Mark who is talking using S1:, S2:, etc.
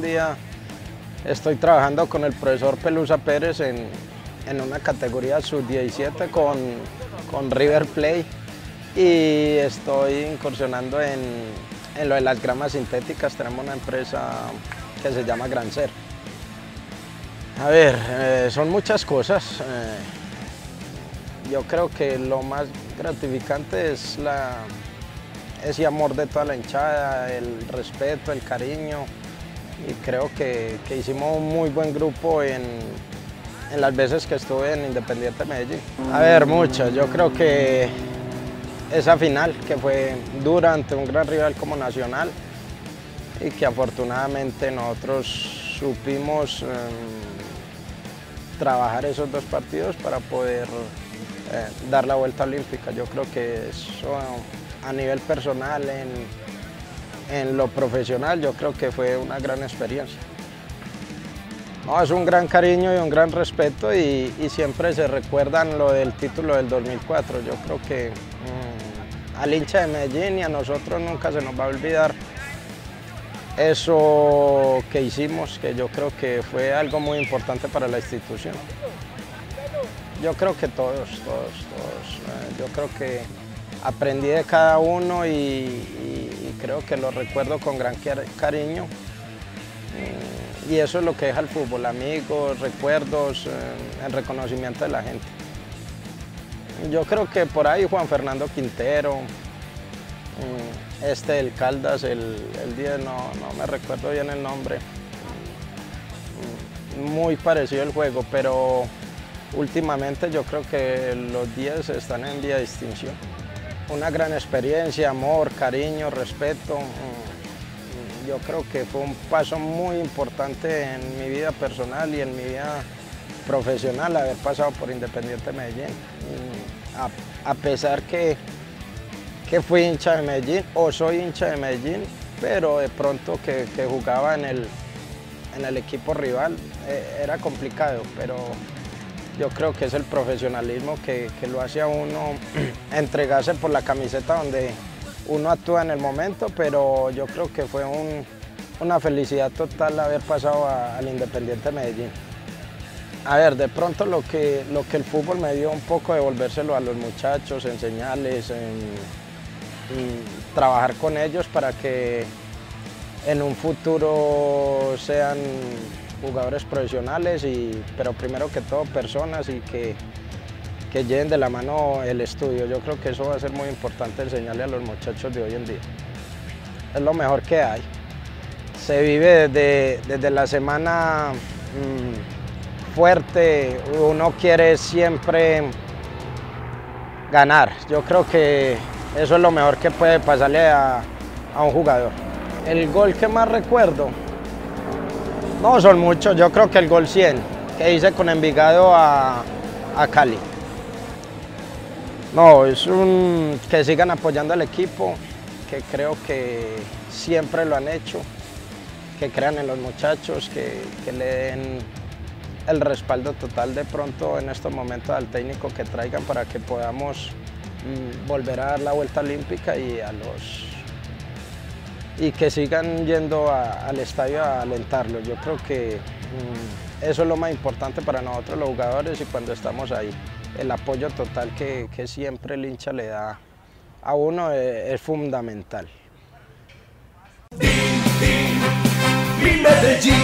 S1: en día estoy trabajando con el profesor Pelusa Pérez en una categoría sub-17 con River Plate y estoy incursionando en lo de las gramas sintéticas. Tenemos una empresa que se llama Grancer. A ver, son muchas cosas. Yo creo que lo más gratificante es ese amor de toda la hinchada, el respeto, el cariño, y creo que hicimos un muy buen grupo en las veces que estuve en Independiente Medellín. A ver, muchas. Yo creo que esa final, que fue dura ante un gran rival como Nacional, y que afortunadamente nosotros supimos trabajar esos dos partidos para poder dar la vuelta olímpica. Yo creo que eso a nivel personal, en lo profesional, yo creo que fue una gran experiencia. No, es un gran cariño y un gran respeto y siempre se recuerdan lo del título del 2004. Yo creo que al hincha de Medellín y a nosotros nunca se nos va a olvidar eso que hicimos, que yo creo que fue algo muy importante para la institución. Yo creo que todos. Yo creo que aprendí de cada uno y creo que lo recuerdo con gran cariño. Y eso es lo que deja el fútbol: amigos, recuerdos, el reconocimiento de la gente. Yo creo que por ahí Juan Fernando Quintero, del Caldas, el 10, no me recuerdo bien el nombre. Muy parecido el juego, pero últimamente yo creo que los 10 están en vía de extinción. Una gran experiencia, amor, cariño, respeto. Yo creo que fue un paso muy importante en mi vida personal y en mi vida profesional haber pasado por Independiente Medellín. A pesar que fui hincha de Medellín o soy hincha de Medellín, pero de pronto que jugaba en el equipo rival era complicado, pero yo creo que es el profesionalismo que lo hace a uno entregarse por la camiseta donde uno actúa en el momento, pero yo creo que fue una felicidad total haber pasado al Independiente Medellín. A ver, de pronto lo que el fútbol me dio un poco, devolvérselo a los muchachos, enseñarles, trabajar con ellos para que en un futuro sean jugadores profesionales, pero primero que todo personas y que lleven de la mano el estudio. Yo creo que eso va a ser muy importante enseñarle a los muchachos de hoy en día. Es lo mejor que hay. Se vive desde la semana fuerte, uno quiere siempre ganar. Yo creo que eso es lo mejor que puede pasarle a un jugador. El gol que más recuerdo, no son muchos, yo creo que el gol 100 que hice con Envigado a Cali. No, es que sigan apoyando al equipo, que creo que siempre lo han hecho, que crean en los muchachos, que le den el respaldo total de pronto en estos momentos al técnico que traigan para que podamos volver a dar la vuelta olímpica y que sigan yendo al estadio a alentarlo. Yo creo que eso es lo más importante para nosotros los jugadores, y cuando estamos ahí, el apoyo total que siempre el hincha le da a uno es fundamental.
S2: Mi Medellín.